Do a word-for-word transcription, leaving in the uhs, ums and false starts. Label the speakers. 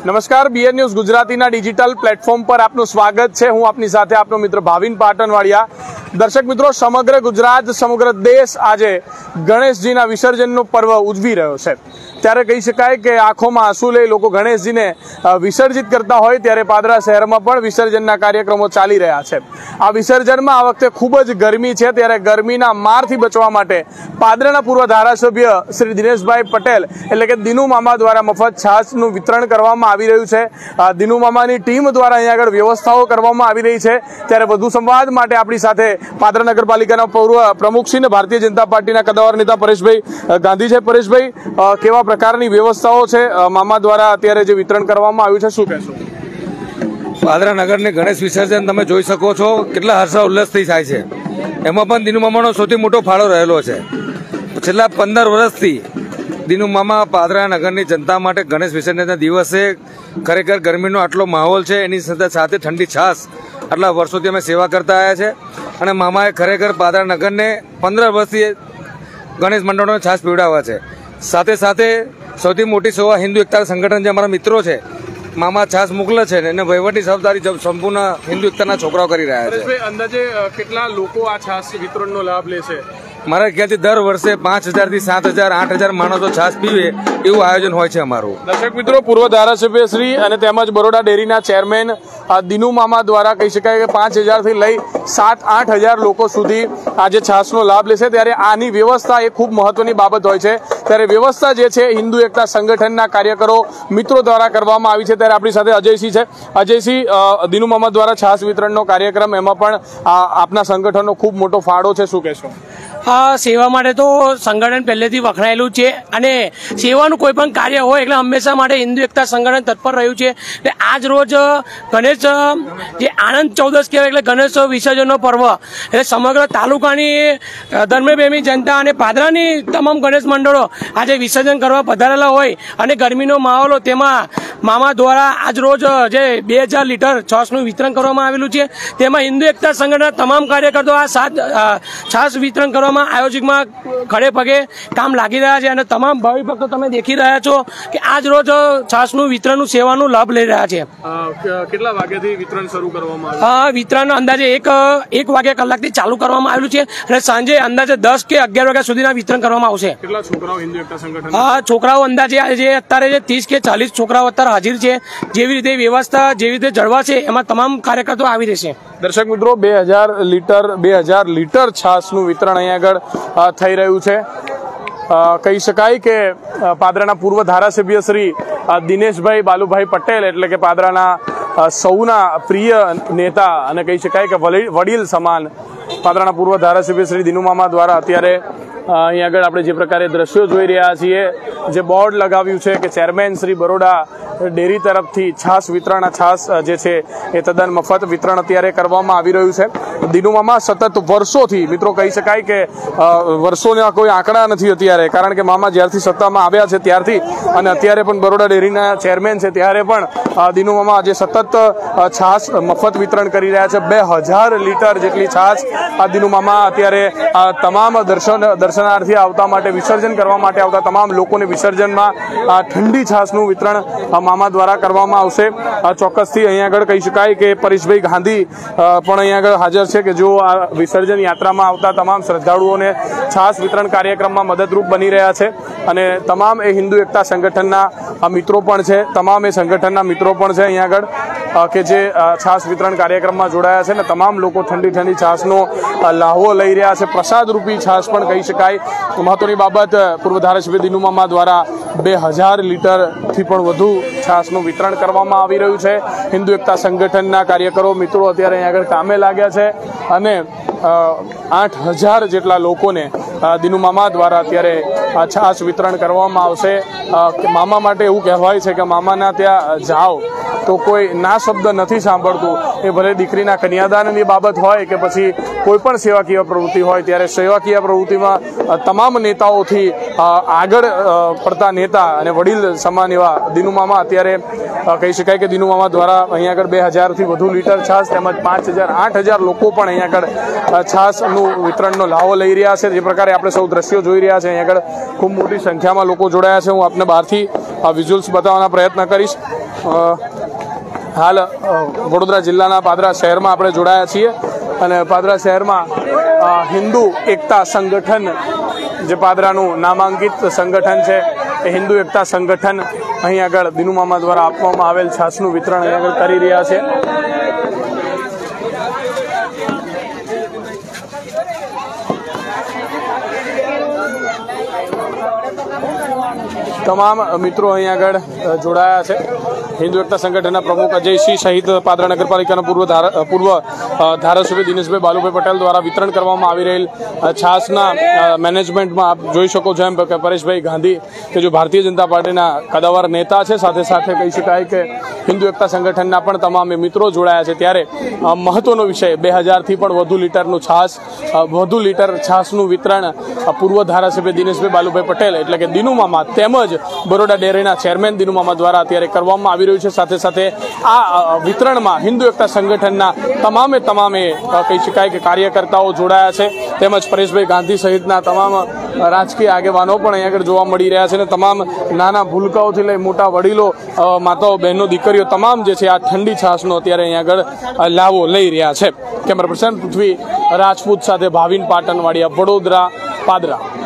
Speaker 1: નમસ્કાર, BN news ગુજરાતીના digital platform પર આપનું સ્વાગત છે। હું આપની સાથે આપનો મિત્ર ભાવિન પાટણવાડિયા। દર્શક મિત્રો, સમગ્ર ગુજરાત, સમગ્ર દેશ આજે ગણેશજીના વિસર્જનનો પર્વ ઉજવી રહ્યો છે। ત્યારે કહી શકાય કે આંખોમાં આંસુ લઈ લોકો ગણેશજીને વિસર્જિત કરતા હોય ત્યારે પાદરા શહેરમાં પણ વિસર્જનના કાર્યક્રમો ચાલી રહ્યા છે। આ વિસર્જનમાં આ વખતે ખૂબ જ ગરમી છે, ત્યારે ગરમીના મારથી બચવા માટે પાદરાના પૂર્વ ધારાસભ્ય શ્રી દિનેશભાઈ પટેલ એટલે કે દિનુ મામા દ્વારા મફત છાશનું વિતરણ કરવામાં આવી રહ્યું છે। દિનુ મામાની ટીમ દ્વારા અહીંયા આગળ વ્યવસ્થાઓ કરવામાં આવી રહી છે। ત્યારે વધુ સંવાદ માટે આપણી સાથે પાદરા નગરપાલિકાના પૂર્વ પ્રમુખશ્રી અને ભારતીય જનતા પાર્ટીના કદાવર નેતા પરેશભાઈ ગાંધી છે। પરેશભાઈ, કેવા પ્રકારની વ્યવસ્થાઓ છે મામા દ્વારા અત્યારે જે વિતરણ કરવામાં આવ્યું છે, શું કહેશો?
Speaker 2: પાદરા નગરની ગણેશ વિસર્જન તમે જોઈ શકો છો, કેટલા હર્ષ ઉલ્લાસથી થાય છે। એમાં પણ દિનુ મામાનો સૌથી મોટો ફાળો રહેલો છે। છેલ્લા પંદર વર્ષથી દિનુ મામા પાદરા નગરની જનતા માટે ગણેશ વિસર્જનના દિવસે ખરેખર ગરમીનો આટલો માહોલ છે, એની સાથે સાથે ઠંડી છાશ આટલા વર્ષોથી અમે સેવા કરતા આવ્યા છે અને મામાએ ખરેખર પાદરા નગરને પંદર વર્ષથી ગણેશ મંડળોને છાશ પીવડાવ્યા છે। સાથે સાથે સૌથી મોટી સેવા હિન્દુ એકતા સંગઠન જે અમારા મિત્રો છે, મામા છાશ મોકલે છે અને વહીવટી જવાબદારી સંપૂર્ણ હિન્દુ એકતાના છોકરાઓ કરી રહ્યા છે।
Speaker 1: અંદાજે કેટલા લોકો આ છાશ વિતરણનો લાભ લેશે?
Speaker 2: મારા ખ્યાલથી દર વર્ષે પાંચ હજાર થી સાત હજાર આઠ હજાર માણસો છાશ પીવે એવું આયોજન હોય છે અમારું।
Speaker 1: દર્શક મિત્રો, પૂર્વ ધારાસભ્ય શ્રી અને તેમજ બરોડા ડેરીના ચેરમેન દિનુ મામા દ્વારા કહી શકાય કે પાંચ હજાર થી લઈ સાત આઠ હજાર લોકો સુધી આજે છાશનો લાભ લેશે। ત્યારે આની વ્યવસ્થા એ ખૂબ મહત્વની બાબત હોય છે। ત્યારે વ્યવસ્થા જે છે હિન્દુ એકતા સંગઠનના કાર્યકરો મિત્રો દ્વારા કરવામાં આવી છે। ત્યારે આપણી સાથે અજયસિંહ છે। અજયસિંહ, દિનુ મામા દ્વારા છાશ વિતરણનો કાર્યક્રમ, એમાં પણ આપના સંગઠનનો ખૂબ મોટો ફાળો છે, શું કહેશો?
Speaker 3: આ સેવા માટે તો સંગઠન પહેલેથી વખણાયેલું છે અને સેવાનું કોઈ પણ કાર્ય હોય એટલે હંમેશા માટે હિન્દુ એકતા સંગઠન તત્પર રહ્યું છે। એટલે આજ રોજ ગણેશ જે આનંદ ચૌદશ કહેવાય એટલે ગણેશ વિસર્જનનો પર્વ એટલે સમગ્ર તાલુકાની ધર્મપ્રેમી જનતા અને પાદરાની તમામ ગણેશ મંડળો આજે વિસર્જન કરવા પધારેલા હોય અને ગરમીનો માહોલ હોય તેમાં મામા દ્વારા આજ રોજ જે બે હજાર લીટર છાશનું વિતરણ કરવામાં આવેલું છે, તેમાં હિન્દુ એકતા સંગઠનના તમામ કાર્યકર્તાઓ આ સાત છાશ વિતરણ કરવામાં આયોજકમાં ખડે પગે કામ લાગી રહ્યા છે અને તમામ ભાવિ ભક્તો તમે દેખી રહ્યા છો કે આજ રોજ છાશનું વિતરણનું સેવાનું લાભ લઈ રહ્યા છે।
Speaker 1: કેટલા વાગ્યાથી વિતરણ શરૂ કરવામાં
Speaker 3: આવ્યું? વિતરણ અંદાજે એક એક વાગ્યા કલાકથી ચાલુ કરવામાં આવેલું છે અને સાંજે અંદાજે દસ કે અગિયાર વાગ્યા સુધીના વિતરણ કરવામાં આવશે।
Speaker 1: કેટલા છોકરાઓ હિન્દુ એકતા સંગઠન?
Speaker 3: હા, છોકરાઓ અંદાજે જે અત્યારે જે ત્રીસ કે ચાલીસ છોકરાઓ અત્યારે હાજર છે। જેવી રીતે વ્યવસ્થા જેવી રીતે જળવાશે એમાં તમામ કાર્યકર્તાઓ આવી રહેશે।
Speaker 1: દર્શક મિત્રો, બે હજાર લીટર બે હજાર લીટર છાશનું વિતરણ અહીંયા આગળ થઈ રહ્યું છે। કહી શકાય કે પાદરાના પૂર્વ ધારાસભ્ય શ્રી દિનેશભાઈ બાલુભાઈ પટેલ એટલે કે પાદરાના સૌના પ્રિય નેતા અને કહી શકાય કે વડીલ સમાન પાદરાના પૂર્વ ધારાસભ્ય શ્રી દિનુ મામા દ્વારા અત્યારે અહીંયા આગળ આપણે જે પ્રકારે દ્રશ્યો જોઈ રહ્યા છીએ, જે બોર્ડ લગાવ્યું છે કે ચેરમેન શ્રી બરોડા ડેરી તરફથી છાશ વિતરણ, છાશ જે છે એ તદ્દન મફત વિતરણ અત્યારે કરવામાં આવી રહ્યું છે। દિનુ મામા સતત વર્ષોથી, મિત્રો કહી શકાય કે વર્ષોના કોઈ આંકડા નથી અત્યારે, કારણ કે મામા જ્યારથી સત્તામાં આવ્યા છે ત્યારથી અને અત્યારે પણ બરોડા ડેરીના ચેરમેન છે ત્યારે પણ દિનુ મામા આજે સતત છાશ મફત વિતરણ કરી રહ્યા છે। બે હજાર લીટર જેટલી છાશ આ દિનુ મામા અત્યારે તમામ દર્શન દર્શનાર્થી આવતા માટે, વિસર્જન કરવા માટે આવતા તમામ લોકોને વિસર્જનમાં ઠંડી છાશનું વિતરણ મામા દ્વારા કરવામાં આવશે। ચોક્કસથી અહીંયા આગળ કહી શકાય કે પરેશભાઈ ગાંધી પણ અહીંયા આગળ હાજર છે કે જો આ વિસર્જન યાત્રામાં આવતા તમામ શ્રદ્ધાળુઓને છાશ વિતરણ કાર્યક્રમમાં મદદરૂપ બની રહ્યા છે અને તમામ એ હિન્દુ એકતા સંગઠનના મિત્રો પણ છે, તમામ એ સંગઠનના મિત્રો પણ છે અહીંયા આગળ કે જે છાશ વિતરણ કાર્યક્રમમાં જોડાયા છે અને તમામ લોકો ઠંડી ઠંડી છાશનો લાહવો લઈ રહ્યા છે। પ્રસાદ રૂપી છાશ પણ કહી શકાય। મહત્વની બાબત, પૂર્વ ધારાસભ્ય દિનુ મામા દ્વારા બે હજાર લીટરથી પણ વધુ છાશનું વિતરણ કરવામાં આવી રહ્યું છે। હિન્દુ એકતા સંગઠનના કાર્યકરો મિત્રો અત્યારે અહીંયા આગળ કામે લાગ્યા છે અને આઠ હજાર જેટલા લોકોને દિનુ મામા દ્વારા અત્યારે છાશ વિતરણ કરવામાં આવશે। મામા માટે એવું કહેવાય છે કે મામાના ત્યાં જાઓ તો કોઈ ના શબ્દ નથી સાંભળતું। એ ભલે દીકરીના કન્યાદાનની બાબત હોય કે પછી કોઈ પણ સેવાકીય પ્રવૃત્તિ હોય, ત્યારે સેવાકીય પ્રવૃત્તિમાં તમામ નેતાઓથી આગળ પડતા નેતા અને વડીલ સમાન એવા દિનુ મામા અત્યારે કહી શકાય કે દિનુ મામા દ્વારા અહીંયા આગળ બે હજારથી વધુ લીટર છાશ તેમજ પાંચ હજાર આઠ હજાર લોકો પણ અહીંયા આગળ છાશનું વિતરણનો લાવો લઈ રહ્યા છે। જે પ્રકારે આપણે સૌ દ્રશ્યો જોઈ રહ્યા છે, અહીંયા આગળ ખૂબ મોટી સંખ્યામાં લોકો જોડાયા છે। હું આપને બહારથી વિઝ્યુઅલ્સ બતાવવાના પ્રયત્ન કરીશ। હાલ વડોદરા જિલ્લાના પાદરા શહેરમાં આપણે જોડાયા છીએ અને પાદરા શહેરમાં હિન્દુ એકતા સંગઠન જે પાદરાનું નામાંકિત સંગઠન છે એ હિન્દુ એકતા સંગઠન અહીં આગળ દિનુ મામા દ્વારા આપવામાં આવેલ છાસનું વિતરણ અહીં આગળ કરી રહ્યા છે। તમામ મિત્રો અહીં આગળ જોડાયા છે। હિન્દુ એકતા સંગઠનના પ્રમુખ અજયસિંહ સહિત પાદરા નગરપાલિકાના પૂર્વ પૂર્વ ધારાસભ્ય દિનેશભાઈ બાલુભાઈ પટેલ દ્વારા વિતરણ કરવામાં આવી રહેલ છાસના મેનેજમેન્ટમાં આપ જોઈ શકો છો એમ કે પરેશભાઈ ગાંધી કે જો ભારતીય જનતા પાર્ટીના કદાવર નેતા છે, સાથે સાથે કહી શકાય કે હિન્દુ એકતા સંગઠનના પણ તમામ મિત્રો જોડાયા છે। ત્યારે મહત્વનો વિષય બે હજારથી પણ વધુ લીટરનું છાસ વધુ લીટર છાસનું વિતરણ પૂર્વ ધારાસભ્ય દિનેશભાઈ બાલુભાઈ પટેલ એટલે કે દિનુ મામા તેમજ બરોડા ડેરીના ચેરમેન દિનુ મામા દ્વારા અત્યારે કરવામાં આવી રહ્યું છે। સાથે સાથે આ વિતરણમાં હિન્દુ એકતા સંગઠનના તમામે તમામે કહી શકાય કે કાર્યકર્તાઓ જોડાયા છે, તેમજ પરેશભાઈ ગાંધી સહિતના તમામ રાજકીય આગેવાનો પણ અહીં આગળ જોવા મળી રહ્યા છે અને તમામ નાના ભૂલકાઓથી લઈ મોટા વડીલો, માતાઓ, બહેનો, દીકરીઓ તમામ જે છે આ ઠંડી છાસનો અત્યારે અહીં આગળ લાવો લઈ રહ્યા છે। કેમેરા પર્સન પૃથ્વી રાજપૂત સાથે ભાવિન પાટણવાડિયા, વડોદરા, પાદરા।